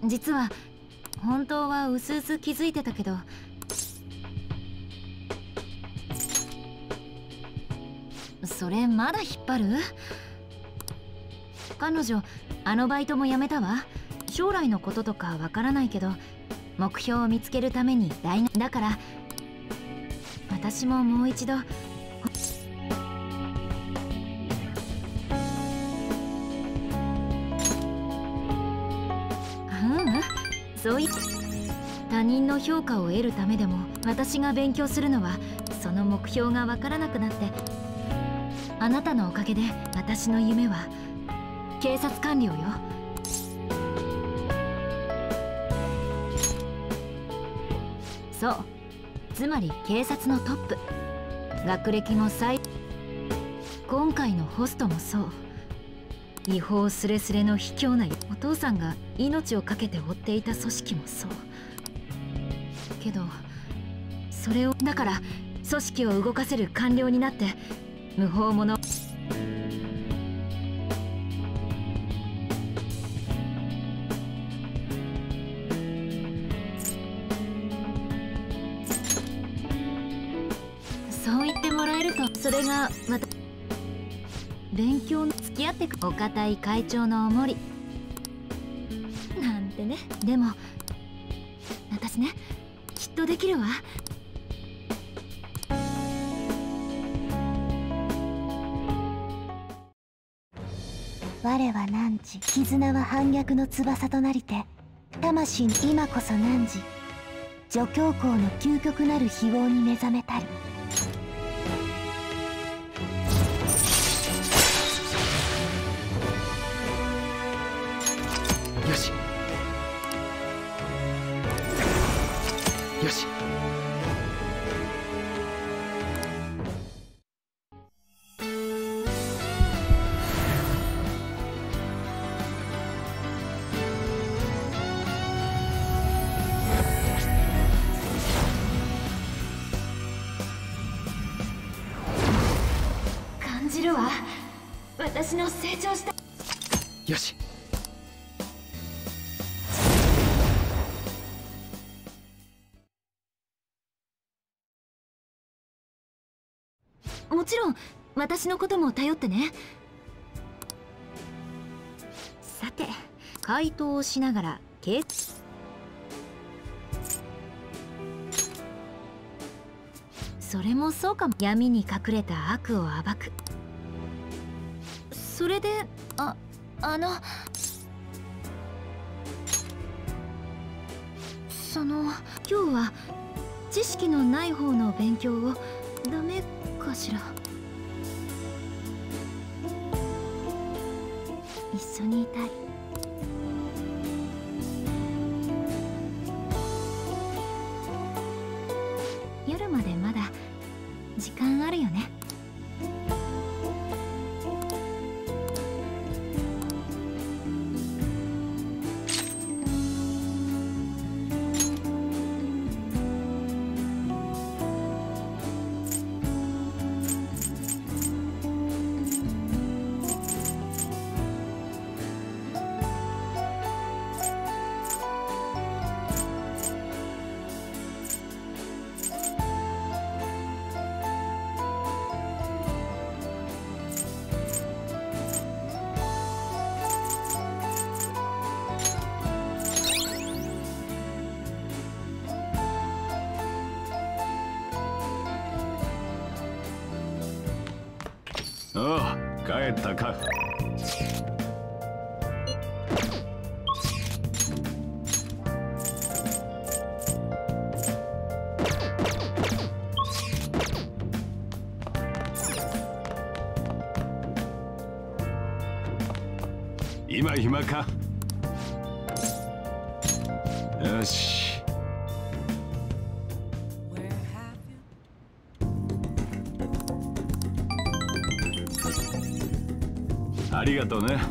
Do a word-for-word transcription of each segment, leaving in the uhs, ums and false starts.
実は本当はうすうす気づいてたけど、それまだ引っ張る？彼女あのバイトも辞めたわ。将来のこととかわからないけど目標を見つけるために大学だから、私ももう一度。そうい他人の評価を得るためでも私が勉強するのはその目標がわからなくなって、あなたのおかげで私の夢は警察官僚よ。そう、つまり警察のトップ。学歴も最今回のホストもそう。違法スレスレの卑怯なお父さんが命を懸けて追っていた組織もそう。けどそれをだから組織を動かせる官僚になって無法者そう言ってもらえると、それがまた勉強の付き合ってくお堅い会長のおもりなんてね。でも私ね、きっとできるわ。 我は汝、絆は反逆の翼となりて、魂に今こそ汝、助教皇の究極なる非業に目覚めたる。 よしよし。 感じるわ、私の成長した。 よし。 もちろん私のことも頼ってね。さて、回答をしながら警それもそうかも。闇に隠れた悪を暴く。それでああのその今日は知識のない方の勉強をダメかしら。一緒にいたい。夜までまだ時間あるよね。 ああ、帰ったか。今暇か。よし。ありがとうね。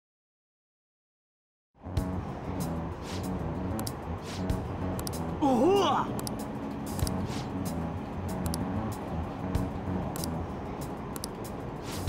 おお。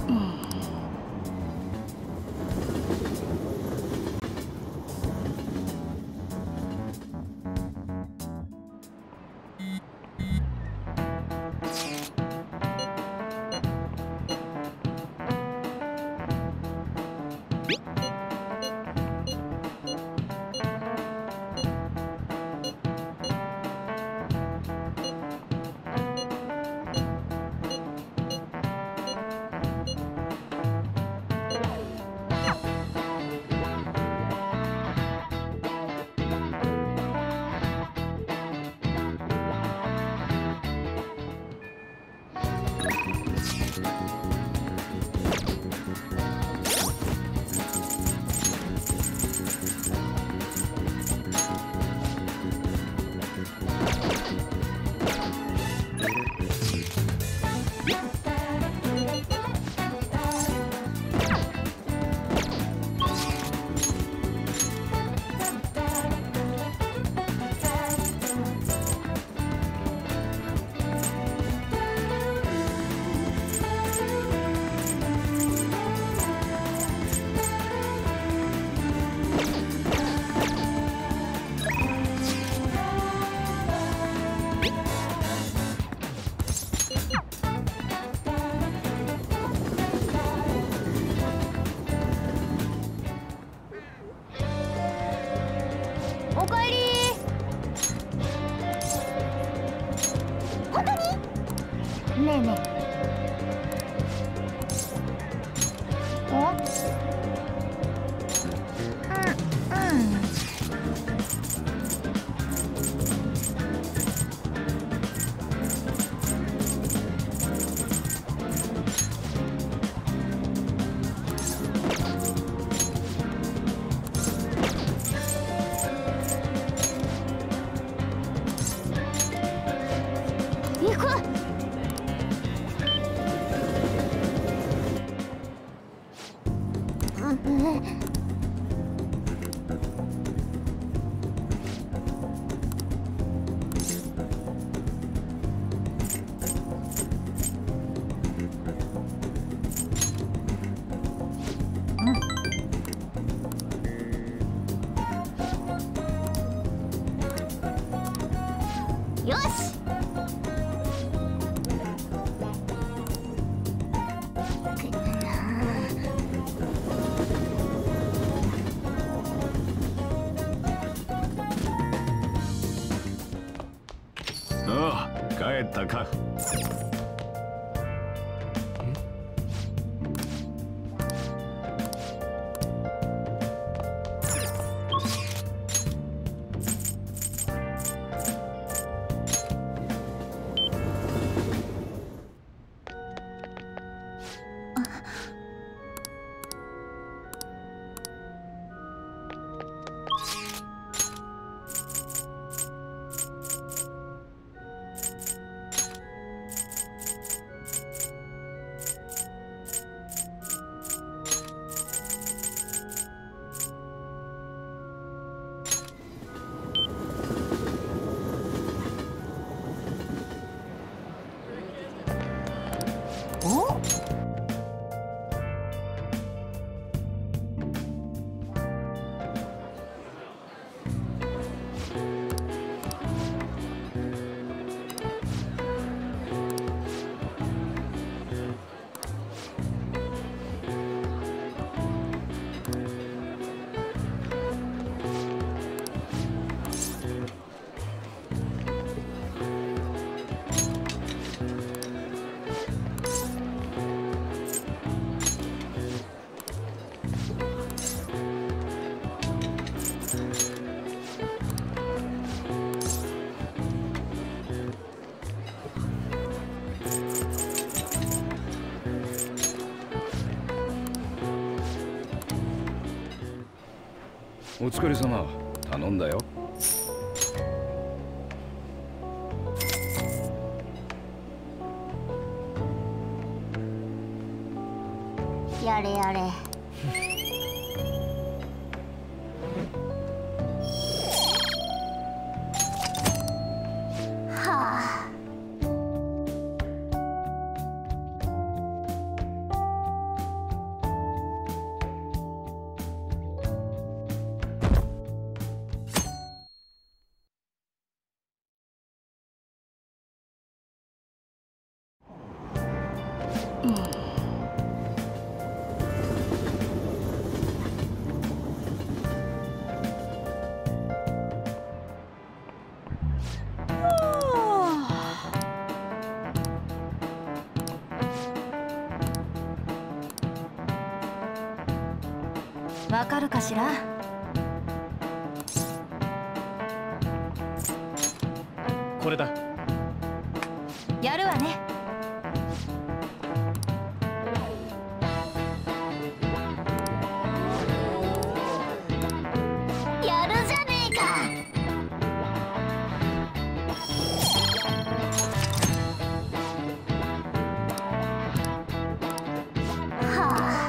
おかえり。本当に？ねえねえ。お？うんうん。行こう。よし。 ああ、帰ったか。お？ お疲れ様。頼んだよ。 やれやれ。はあ。 わかるかしら。 これだ。 やるわね。 やるじゃねえか。はあ。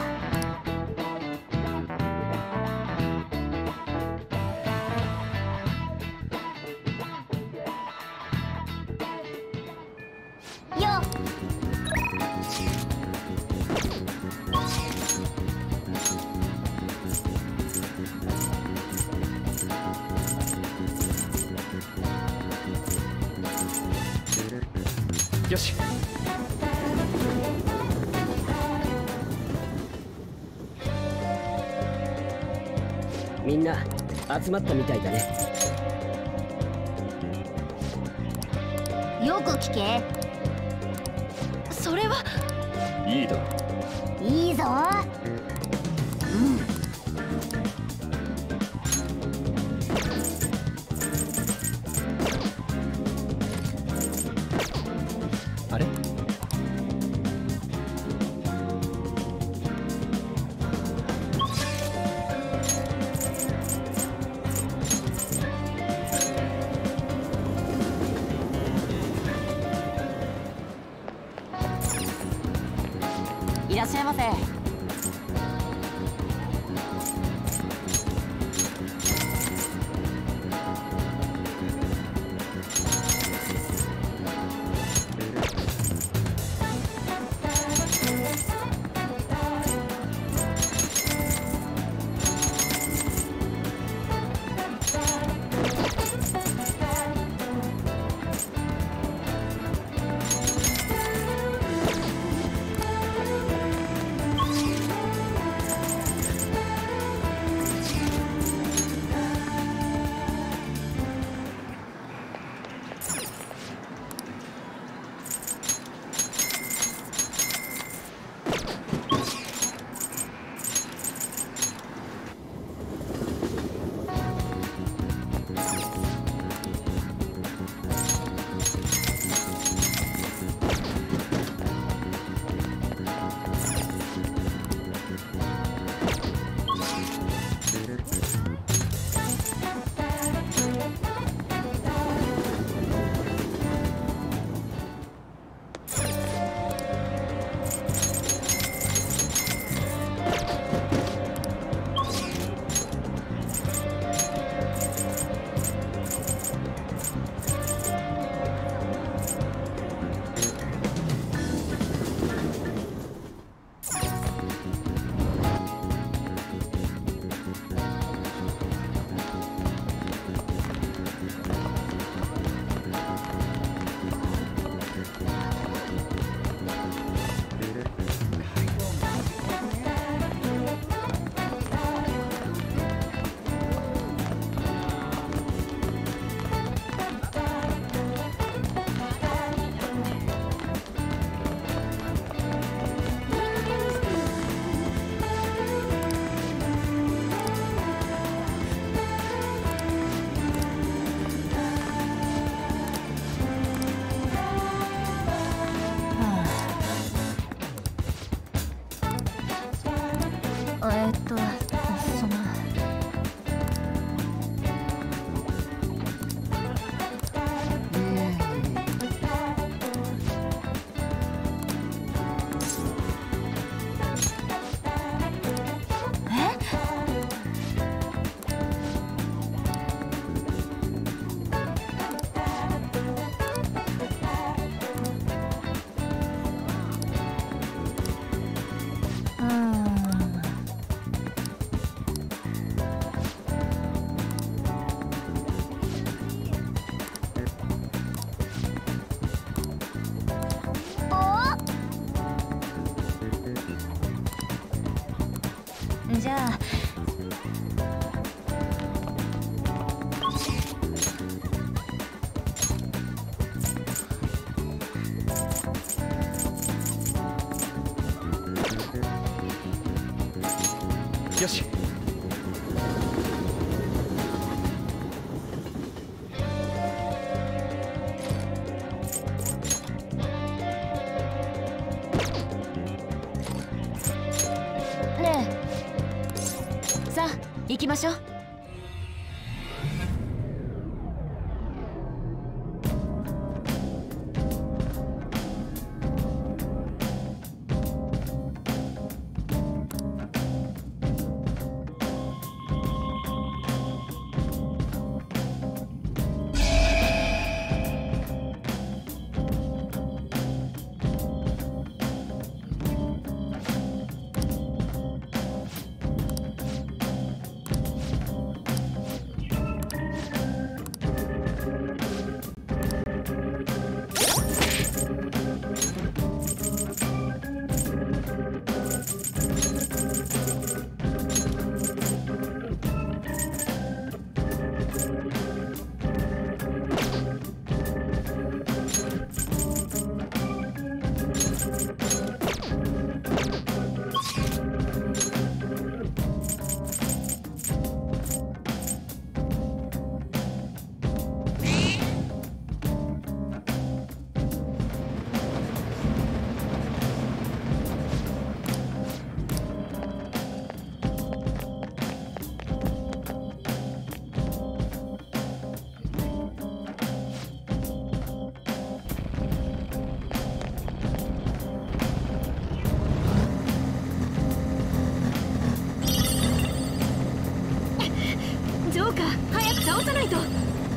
よし。 みんな集まったみたいだね。 よく聞け。 それはいいだろ。 いいぞ。 あれ？ いらっしゃいませ。 えっとそのじゃあよし。 ねえ、さあ行きましょう。ジョーカー、早く倒さないと。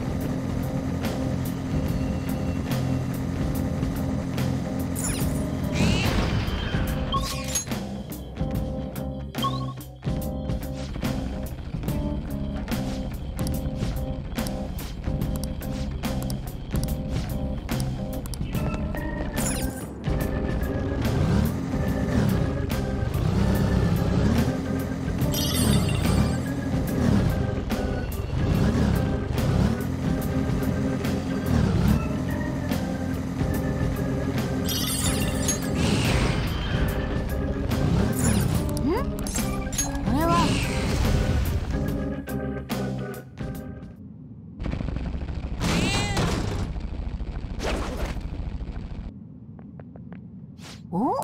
お？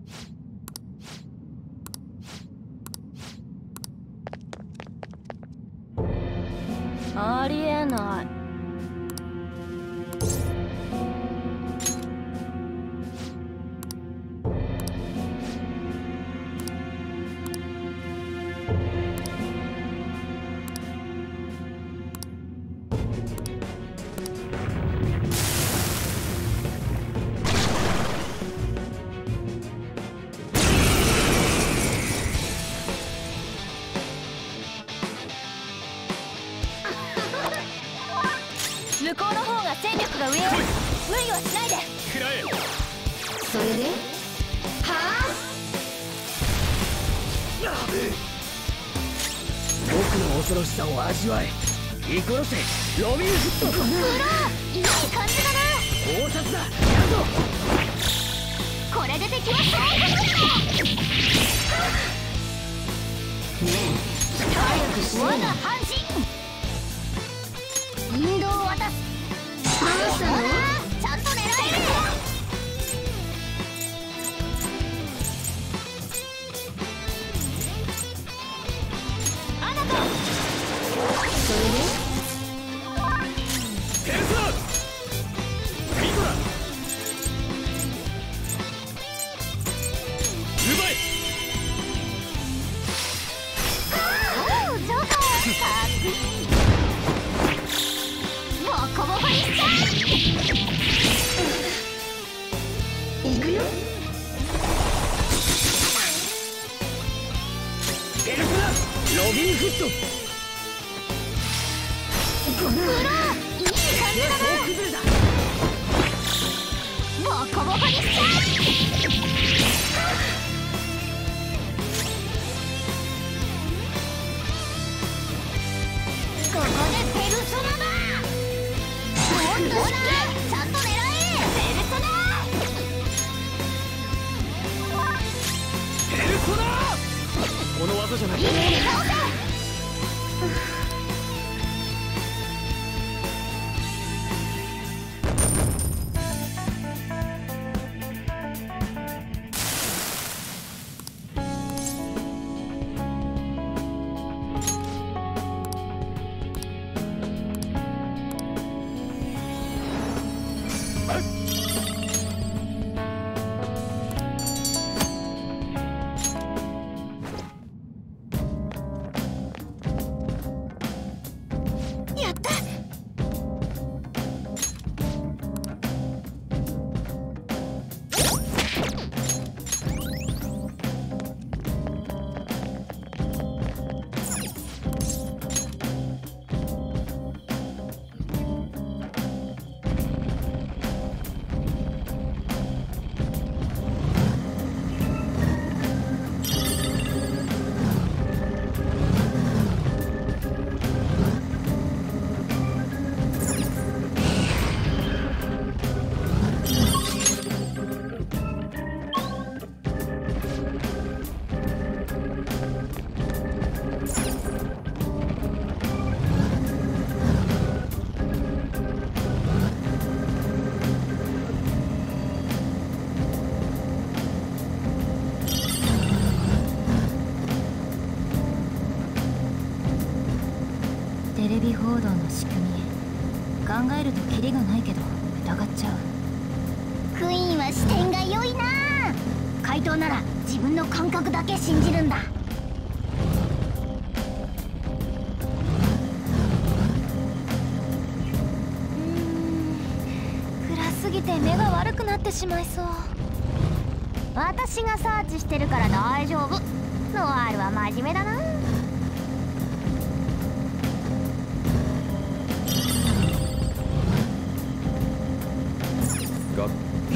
ありえない。向こうの方が戦力が上よ。無理はしないで。 食らえ。 それではあ、 僕の恐ろしさを味わえ。イコロセロビンフット。 うらいい感じだな。 考察だ。やるぞ。 これで敵はそうかねえ、早くして。我が半身引導を渡す。どうしたの？ちゃんと狙える。あなた。それでペルソナミトラ奪え。 おお、ジョーカーかっこいい。ボコボコにしちゃう。いくよ。 ペルソナロビンフット。 うらいい感じだな。 そう崩れだ。 ボコボコにしちゃう。 技じゃない。 テレビ報道の仕組み考えるとキリがないけど疑っちゃう。 クイーンは視点が良いな。怪盗なら自分の感覚だけ信じるんだ。うーん、暗すぎて目が悪くなってしまいそう。私がサーチしてるから大丈夫。ノワールは真面目だな。 が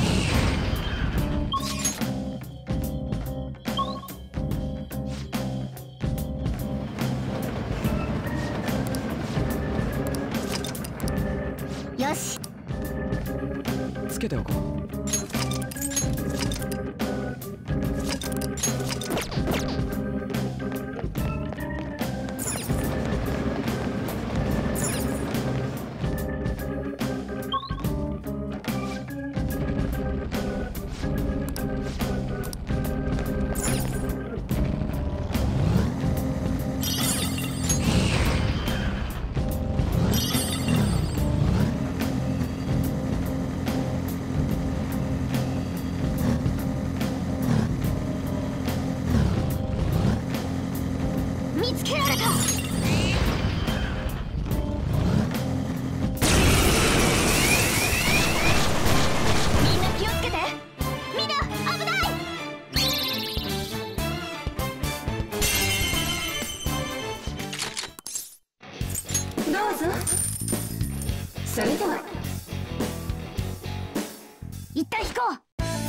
よし、 つけておこう。 見つけられた。みんな気をつけて。みんな危ない。 どうぞ。それでは一旦引こう。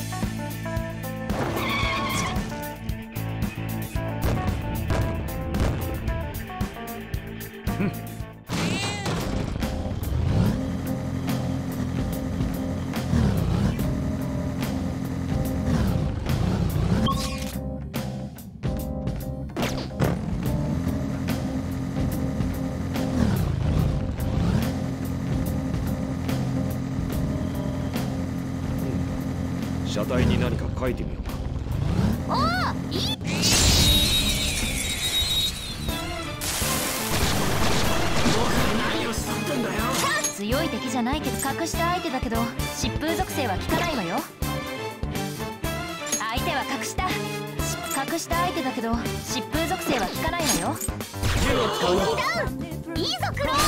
車体に何か書いてみようか。 おお、いい。 強い敵じゃないけど隠した相手だけど疾風属性は効かないわよ。相手は隠した隠した相手だけど疾風属性は効かないわよ。 ダウン。いいぞクロー。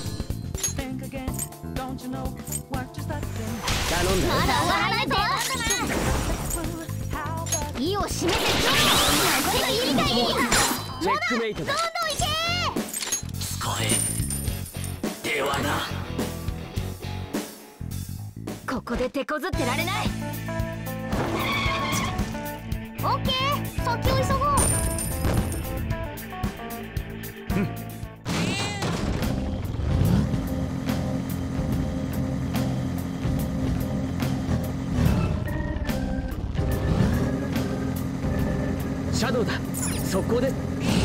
頼んだ。 まだ終わらないぞ。意を示せクロー。これがいいかいい。 チェックメイトだ。 どんどんいけ。 使えではな。 ここで手こずってられない。 オッケー、先を急ごう。 シャドウだ。 速攻です。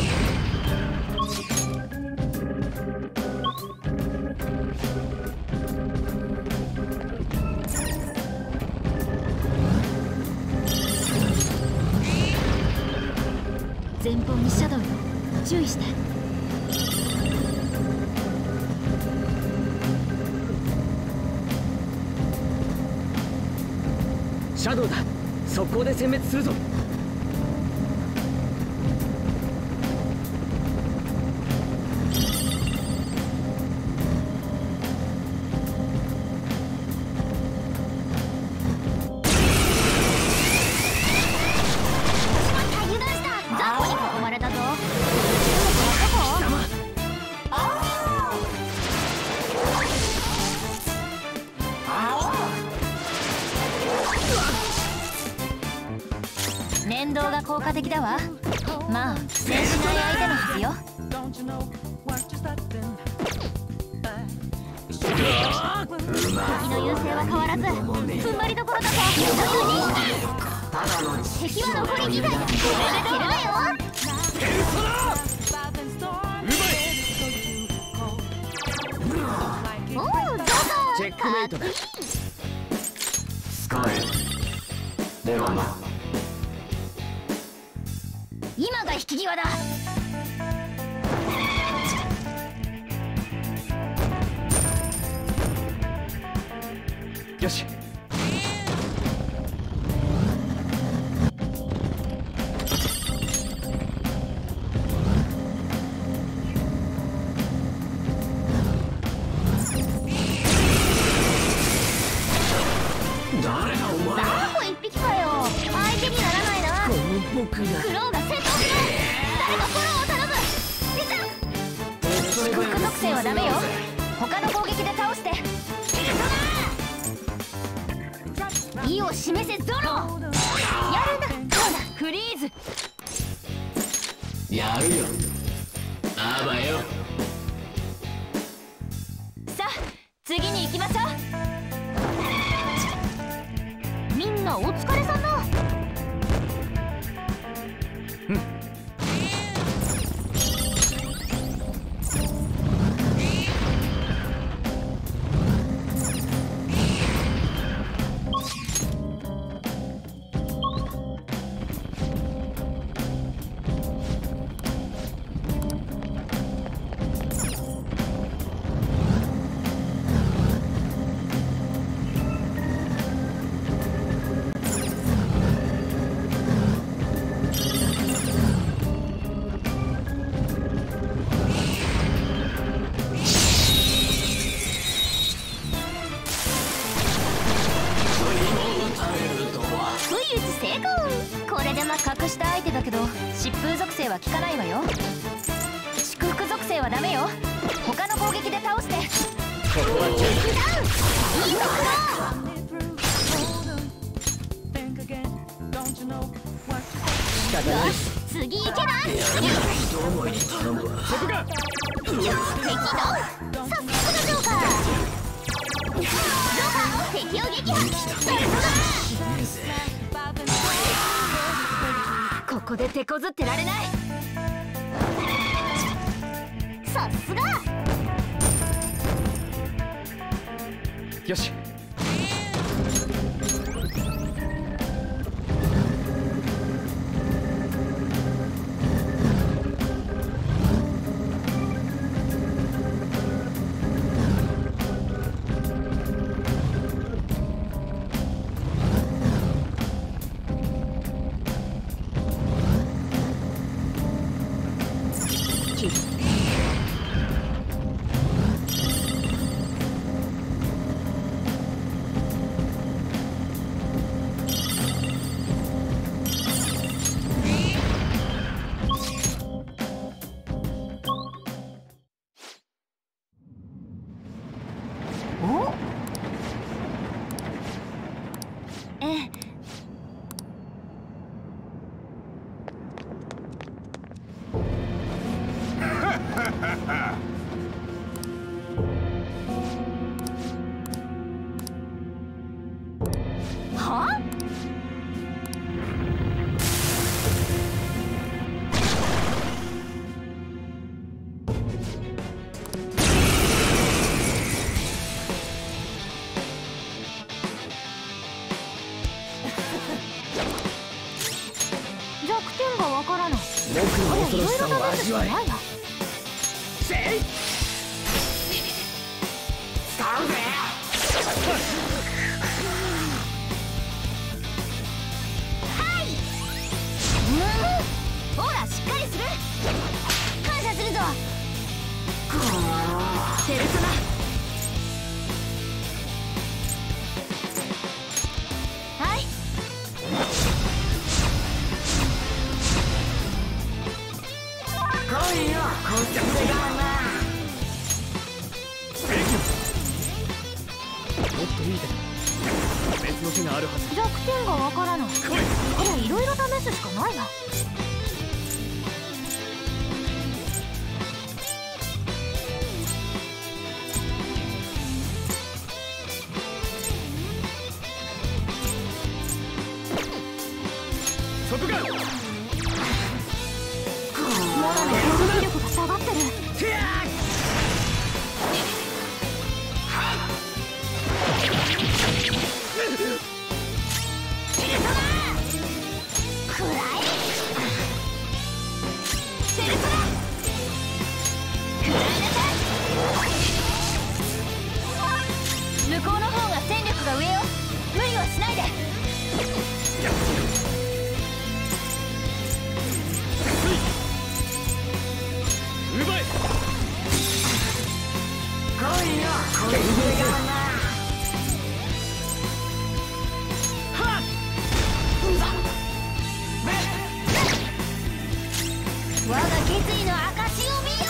前方にシャドウよ、注意して。 シャドウだ。速攻で殲滅するぞ。 連動が効果的だわ。まあ苦戦しない相手のはずよ。敵の優勢は変わらず踏ん張りどころだぞ。敵は残りにだい。これで蹴るなよ。おお、どうぞ。 チェックメイトだ。 使え。ではな。 今が引き際だ。 よし。 誰がお前。 ダンボ一匹かよ。相手にならないな。 この僕が。 クローが戦闘する。誰かフォローを頼む。いざ。祝福属性はダメよ。他の攻撃で倒して。意を示せゾロ。やるんだ。そうだ。フリーズ。 やるよ。あばよ。 さあ次に行きましょう。 みんなお疲れさんだ。これでまあ隠した相手だけど疾風属性は効かないわよ。祝福属性はダメよ。他の攻撃で倒して。ここはジェイクダウン。いいところ。 仕方ない。 次行けな。 一思いに頼むわ。 そこか。 敵のさすがジョーカー。ジョーカー敵を撃破。 ここで手こずってられない。 さすが。 よし。 僕の恐ろしさを味わえ。 せい使うぜ。 はいうんほらしっかりする。感謝するぞペルソナ。はい来いよこっちがな。 もっといい手別の手があるはず。 弱点がわからない。これいろいろ試すしかないな。 そこがモナの攻撃力が下がってる。向こうの方が戦力が上よ。無理はしないで。 奪え。 来いよこっちがな。 はっ我が決意の証を見よ。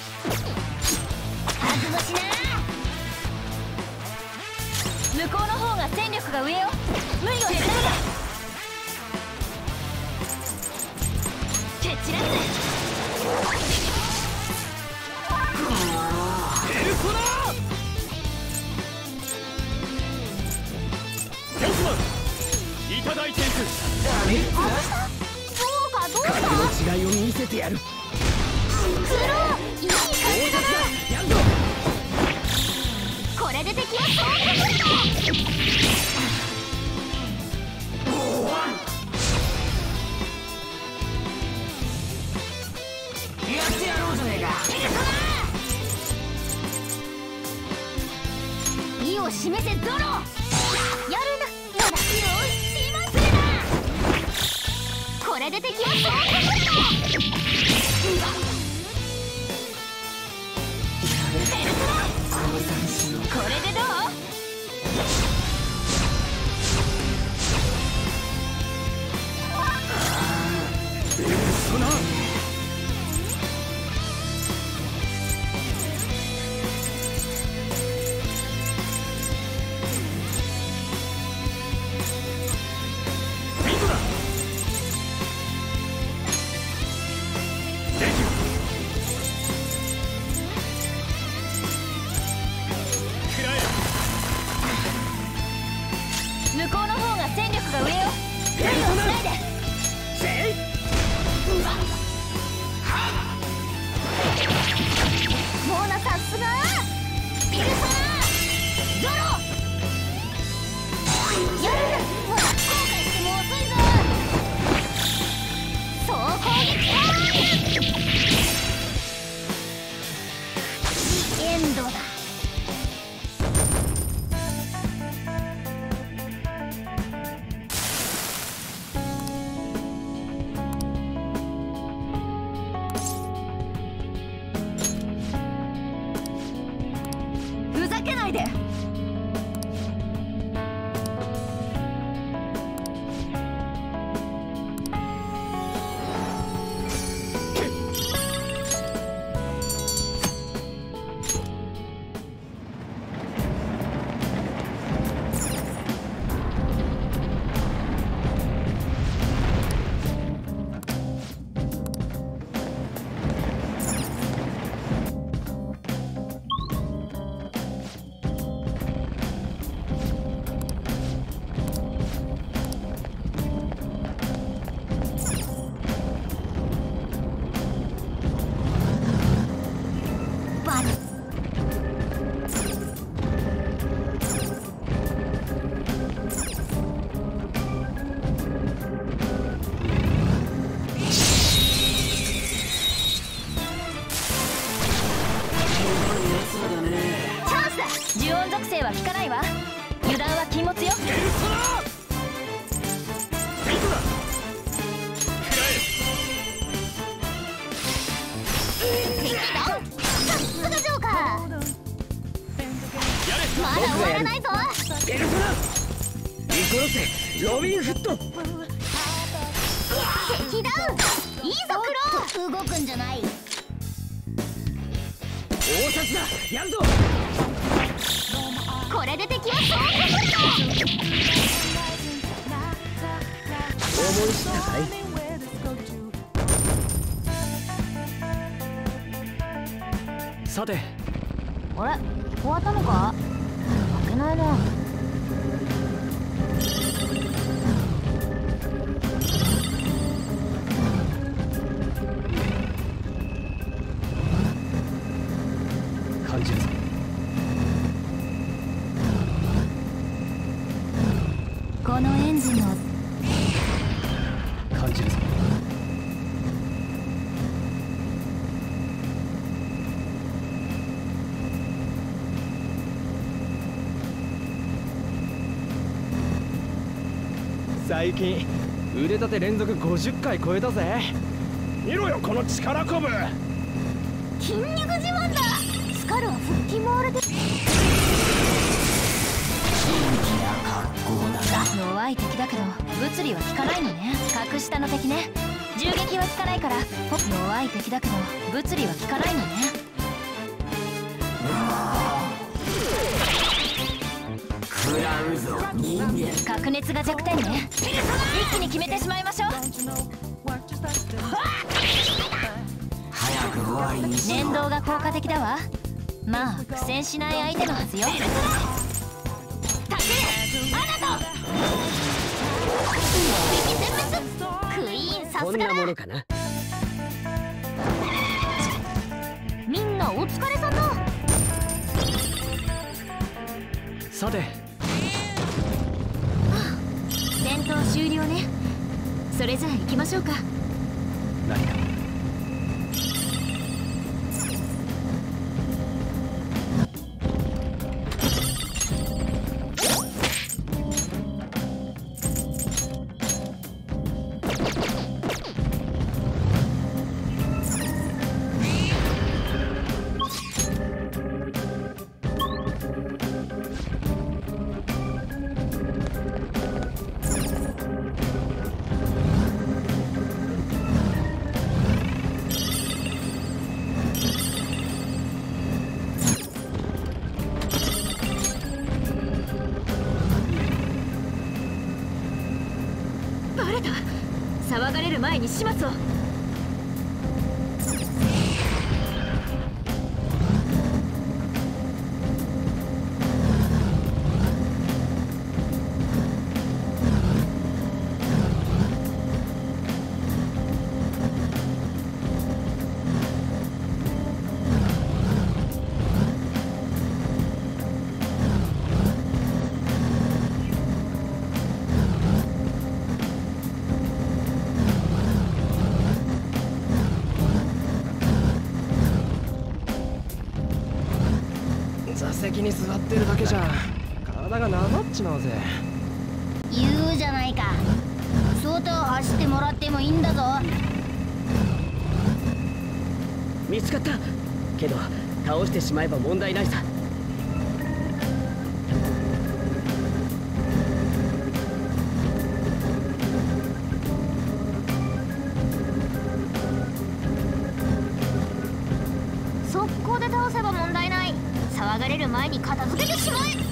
覚悟しな。向こうの方が戦力が上よ。無理をしないで。蹴散らす。 ペルソナセンスマンいただいていく。 そうかどうした。 格の違いを見せてやる。 クローいい感じだな。 やんぞ。 これで敵は総攻撃だ。 やってやろうじゃねえか。 意を示せゾロ。やるな。まだよししまくるな。これで敵は総攻撃だ。ペルソナこれでどう。 ペルソナがやる。 ないぞ。 ペルソナリコロセロビンフット。 敵ダウン。いいぞクロー。動くんじゃない。 大札だやるぞ。 これで敵は総攻撃だ。 思い知ったかい。 さて、 あれ終わったのか。負けないな。 感じるぞ。 このエンジンの感じるぞ。最近腕立て連続ごじゅっかい超えたぜ。見ろよこの力こぶ。 筋肉自慢だ。スカルは腹筋もあれで。 弱い敵だけど物理は効かないのね。格下の敵ね。銃撃は効かないから。弱い敵だけど物理は効かないのね。 食らうぞ人間。 格熱が弱点ね。一気に決めてしまいましょう。 早く終わりにし念動が効果的だわ。まあ苦戦しない相手のはずよ。 クイーンさこんなすがだ。 ものかな。 みんなお疲れさんだ。 さて、 戦闘終了ね。それじゃあ行きましょうか。 何かバレた。騒がれる前に始末を。 座席に座ってるだけじゃ体がなまっちまうぜ。 言うじゃないか。外を走ってもらってもいいんだぞ。 見つかったけど倒してしまえば問題ないさ。 速攻で倒せば問題ない。騒がれる前に片付けてしまえ。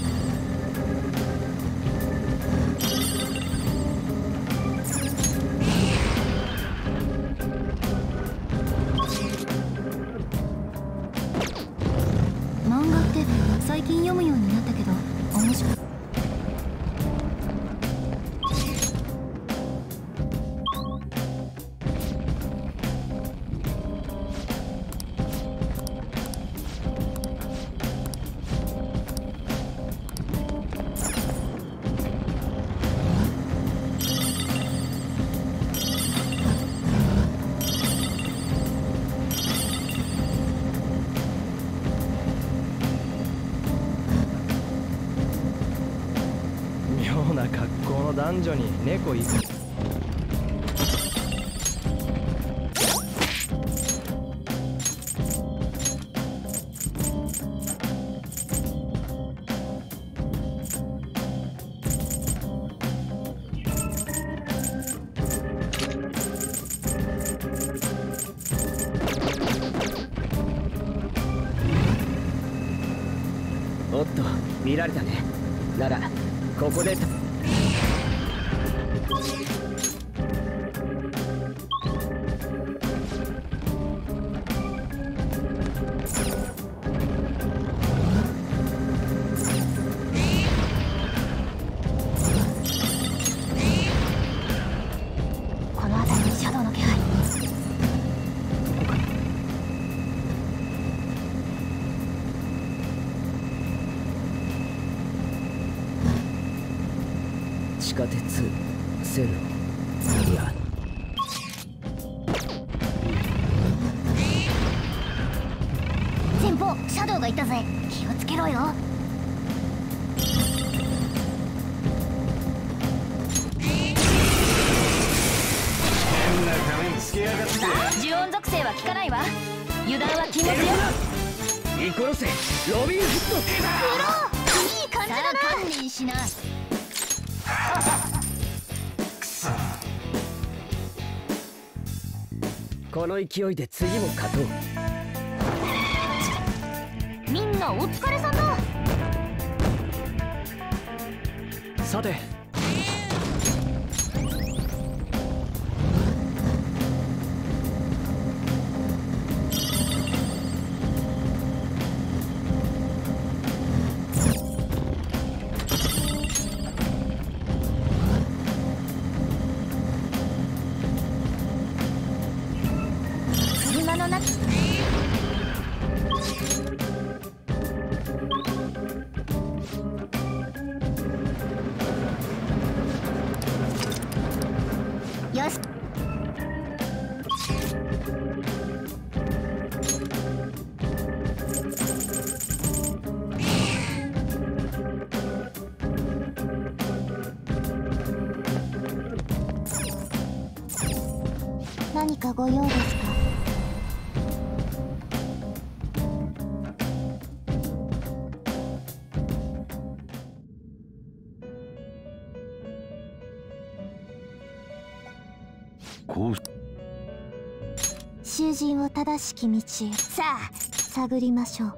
漫画って最近読むようになったけど面白い。 妙な格好の男女に猫いる。 おっと見られたね。ならここでこの辺りにシャドウの気配。 地下鉄線路、いや前方シャドウがいたぜ。気をつけろよ。 変な仮面つけやがって。 呪音属性は効かないわ。油断は禁物よ。 イコロセロビンフット。 いい感じだな。さあ観念しな。 この勢いで次も勝とう。 みんなお疲れさんだ。 さて車の中。よし。何かご用ですか？ こう囚人を正しき道へ。さあ探りましょう。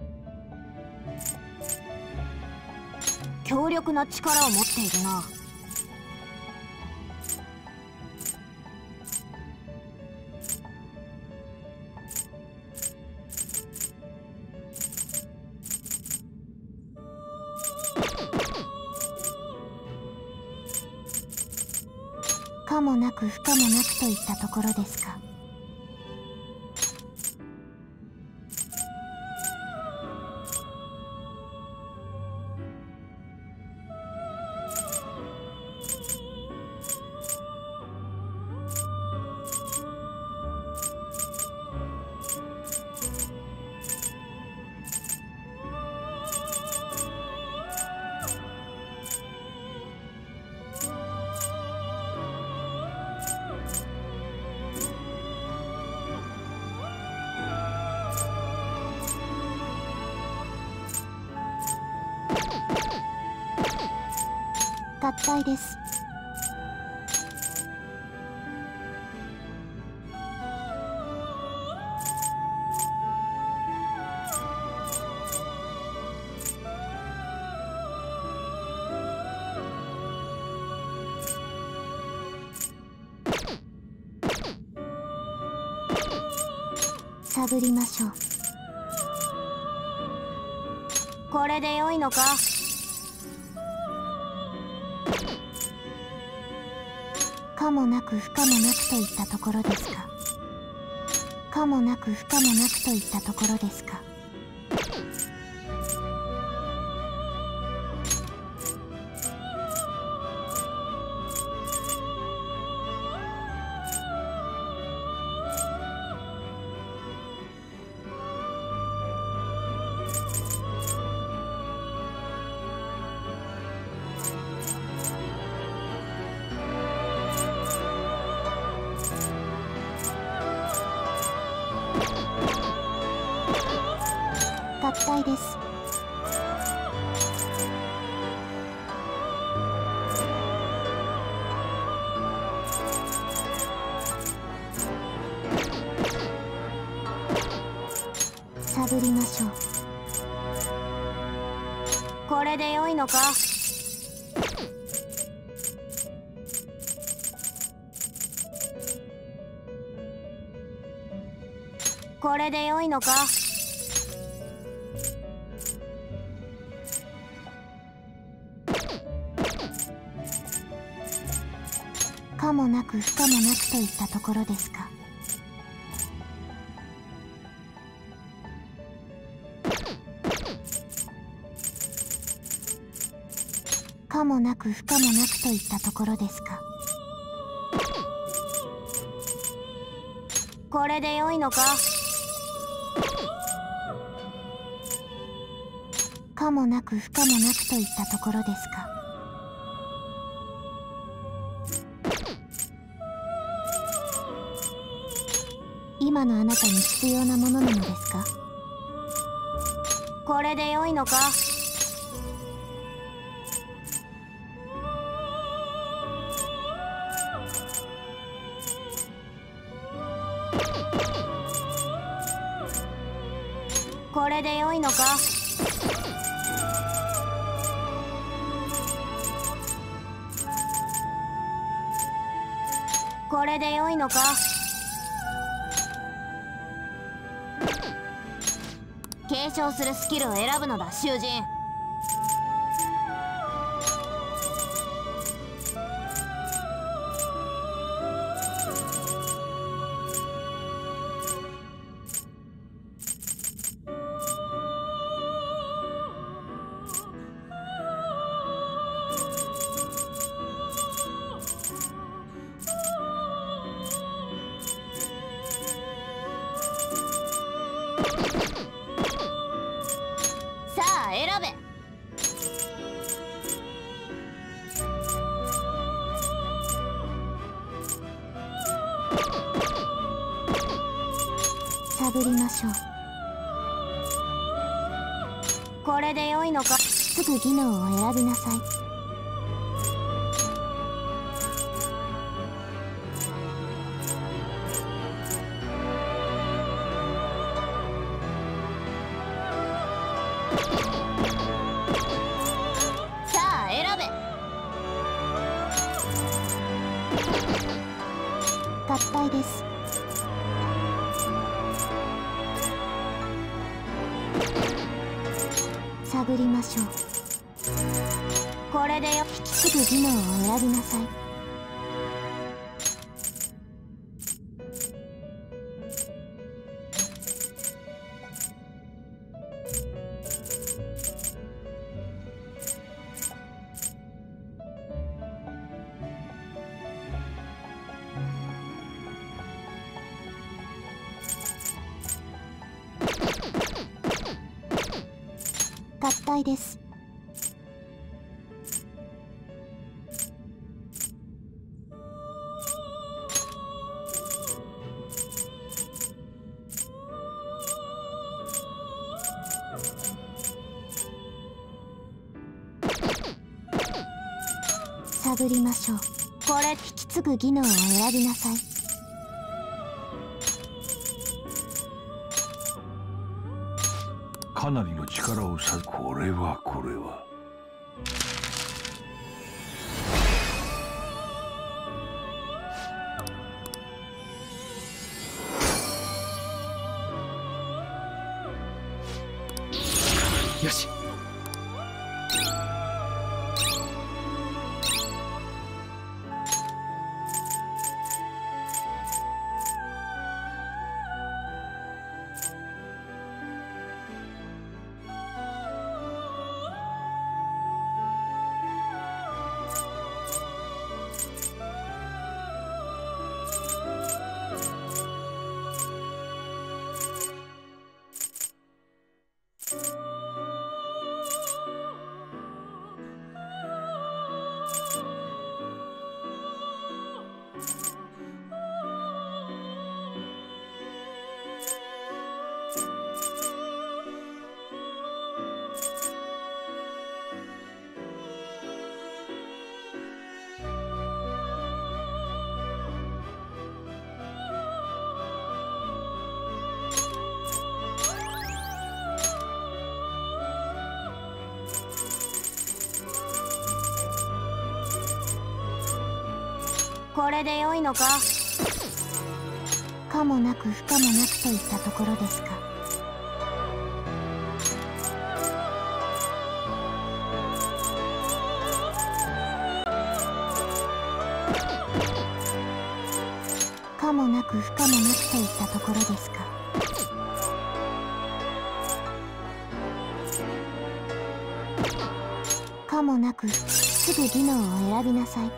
強力な力を持っているな。可もなく不可もなくといったところですか。合体です。探りましょう。これで良いのか？可もなく不可もなくといったところですか。可もなく不可もなくといったところですか。合体です。探りましょう。 これで良いのか。これで良いのか。可もなく不可もなくといったところですか。可もなく不可もなくといったところですか。これで良いのか。可もなく不可もなくといったところですか。今のあなたに必要なものなのですか。これで良いのか。これで良いのか。これで良いのか。継承するスキルを選ぶのだ、囚人。さあ選べ。探りましょう。これで良いのか。すぐ技能を選びなさい。さあ選べ。合体です。探りましょう。これでよ。すぐ技能を選びなさい。合体です。探りましょう。これ引き継ぐ技能を選びなさい。 かなりの力をさ。これはこれは。 よし。 これで良いのか。 可もなく不可もなくといったところですか。可もなく不可もなくといったところですか。可もなくすぐ技能を選びなさい。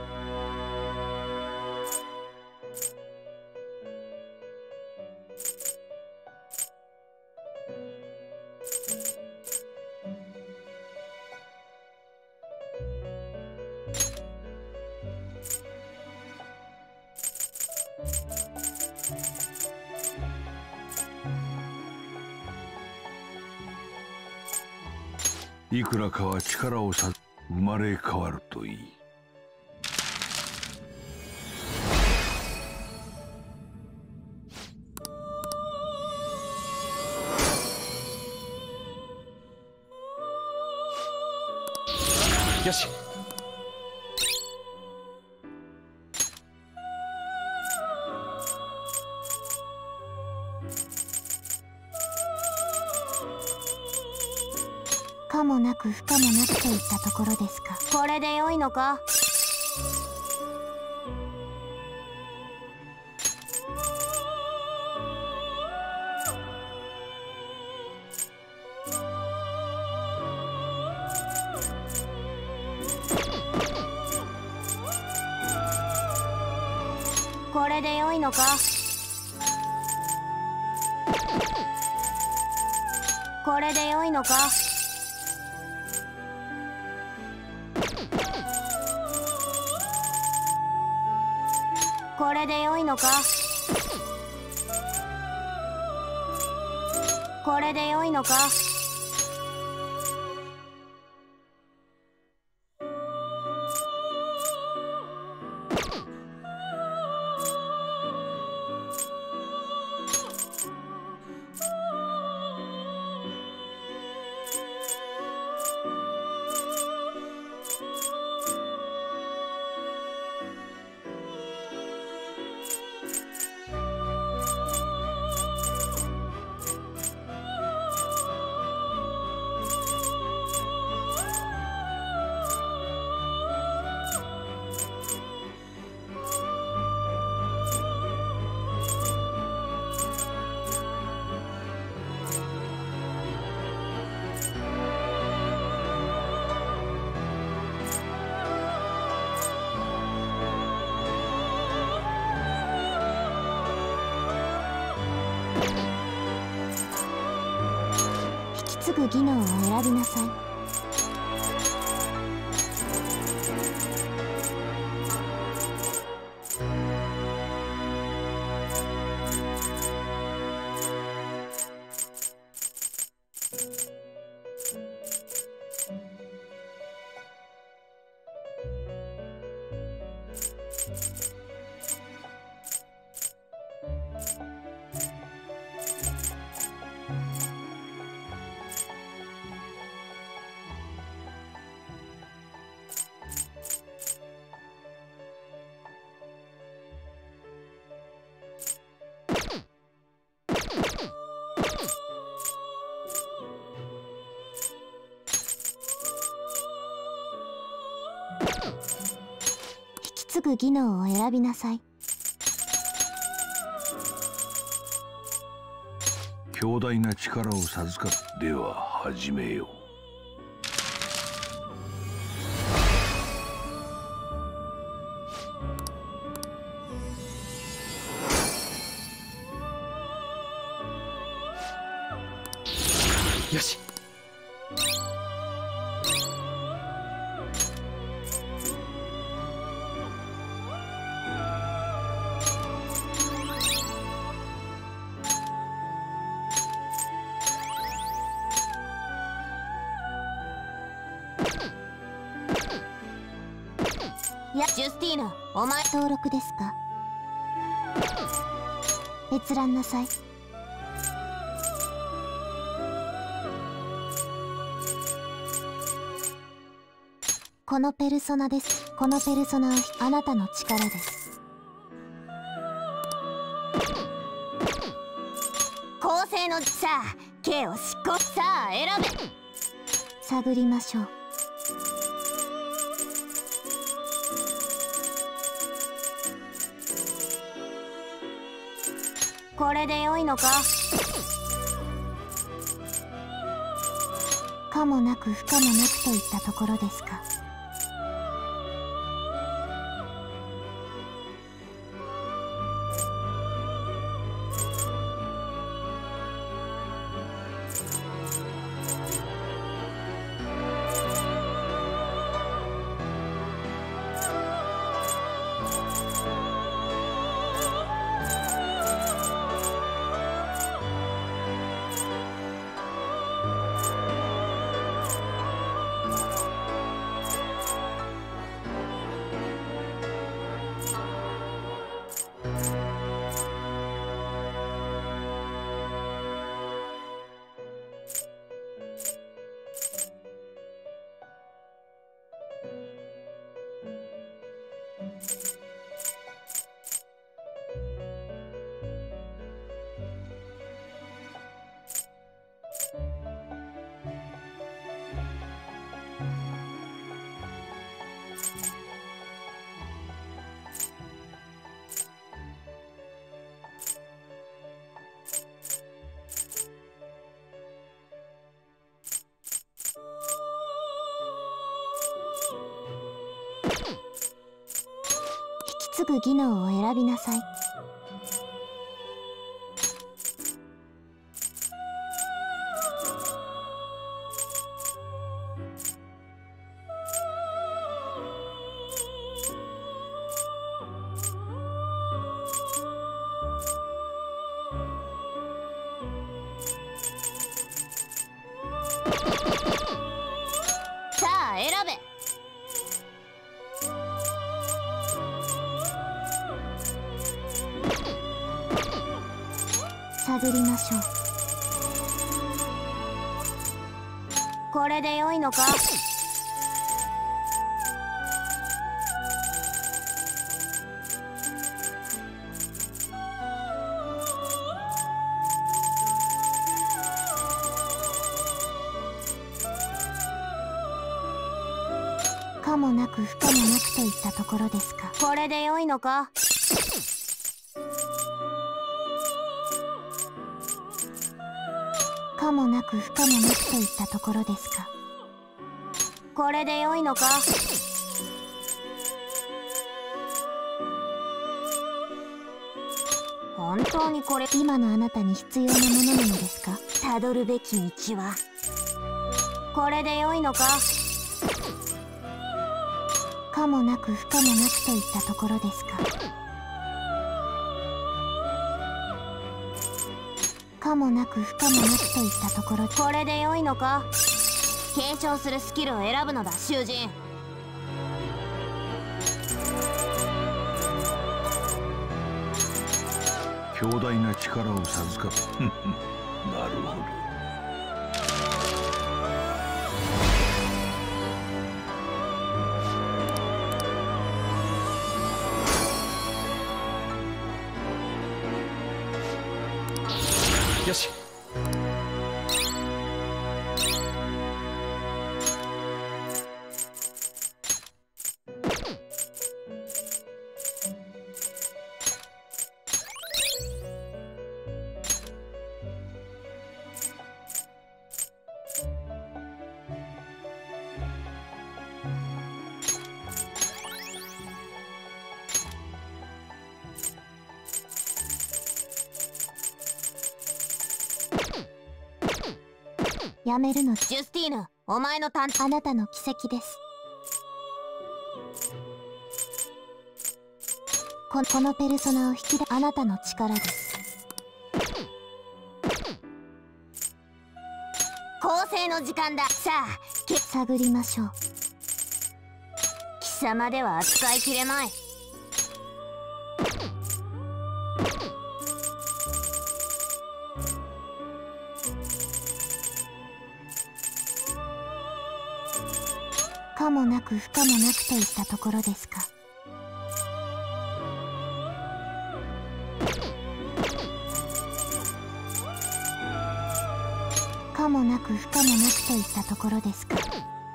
いくらかは力をさ生まれ変わるといい。 よし。 可もなく不可もなくといったところですか。 これで良いのか。これで良いのか。これで良いのか。これで良いのか。これで良いのか。 すぐ技能を選びなさい。引き継ぐ技能を選びなさい。 強大な力を授かっでは始めよう。 よし。 いや、ジュスティーヌ、お前登録ですか。閲覧なさい。このペルソナです。このペルソナはあなたの力です。 公正のさあ刑を執行さあ選べ。 探りましょう。 これで良いのか。 可もなく不可もなくといったところですか。引き継ぐ技能を選びなさい。 さあ選べ。 探りましょう。 これで良いのか。 可もなく不可もなくといったところですか。 これで良いのか。 可もなく不可もなくといったところですか。 これで良いのか。本当にこれ今のあなたに必要なものなのですか。 たどるべき道はこれで良いのか。 可もなく不可もなくといったところですか。可もなく不可もなくといったところ。 これで良いのか。継承するスキルを選ぶのだ囚人。 強大な力を授かるなるほど。 よし。 やめるの。 ジュスティーヌ、お前の担当。 あなたの奇跡です。ここのペルソナを引き出あなたの力です。 公正の時間だ。さあけ探りましょう。 貴様では扱いきれない。 可もなく不可もなくといったところですか。 可もなく不可もなくといったところですか。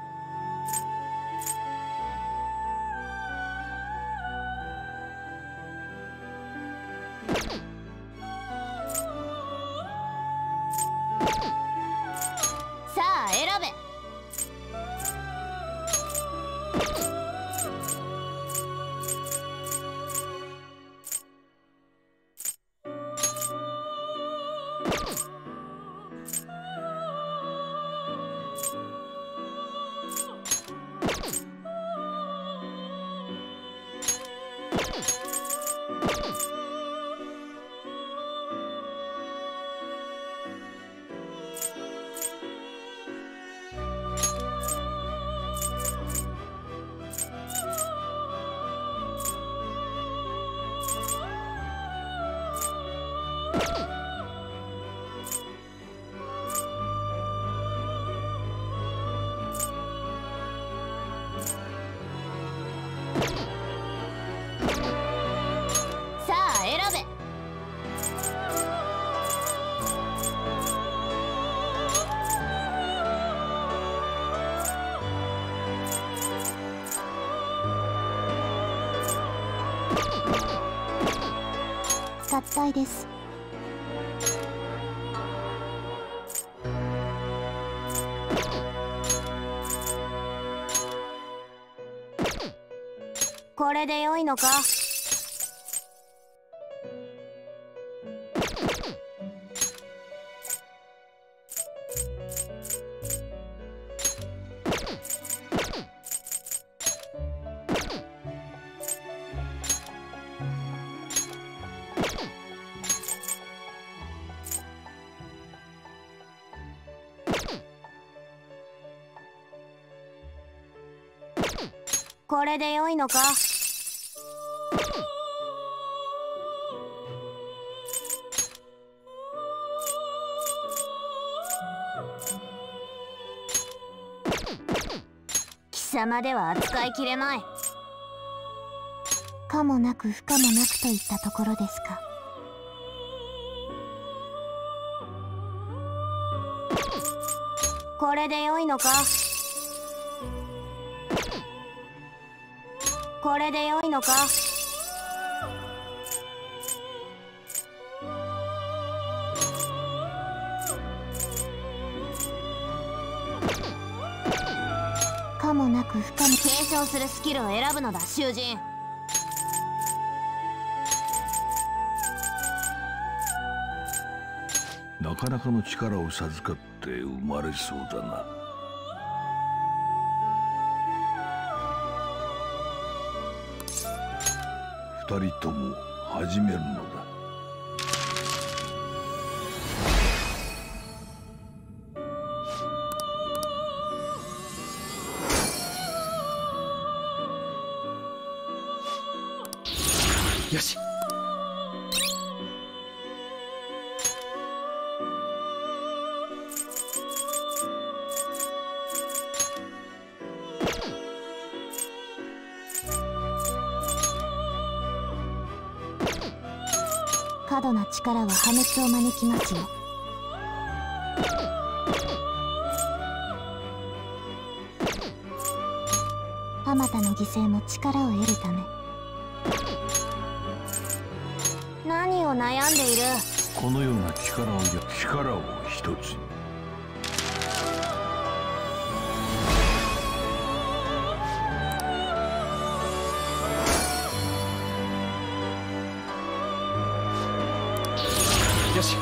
さあ選べ。さあ選べ。 合体です。 これで良いのか。これで良いのか。貴様では扱いきれない。 可もなく不可もなくといったところですか。 これで良いのか。これで良いのか。 可もなく不可も。 継承するスキルを選ぶのだ、囚人。 なかなかの力を授かって生まれそうだな。二人とも始めるのだ。 よし。 過度な力は破滅を招きますよ。あまたの犠牲も力を得るため。 何を悩んでいる。 このような力を力を一つに。 よし。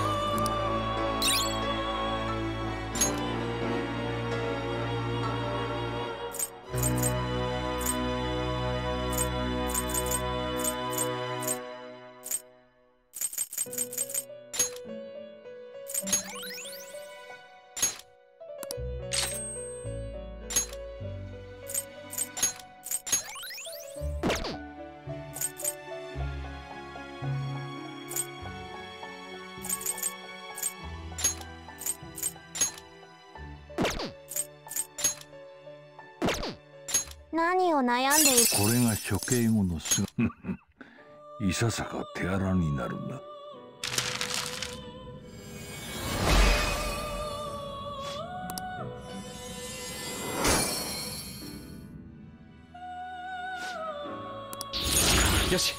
何を悩んでいる。 これが処刑後の姿。いささか手荒になるな。 よし。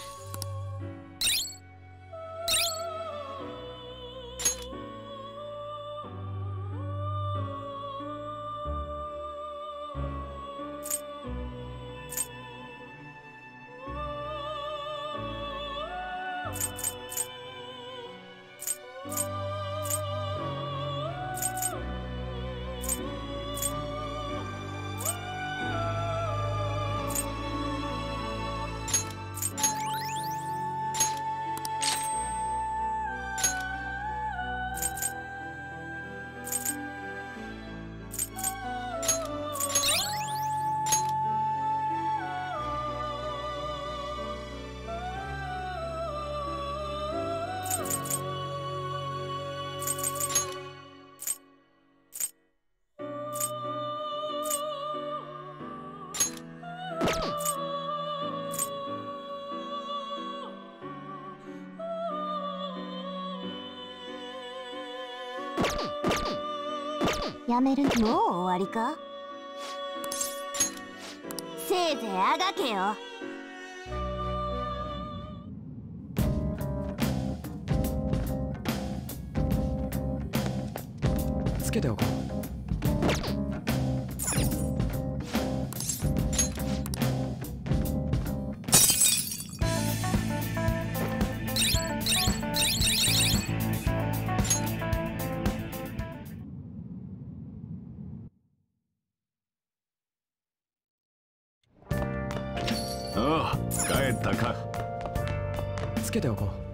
やめる。もう終わりか。せいぜいあがけよ。 つけておこう。 ああ、帰ったか。 つけておこう。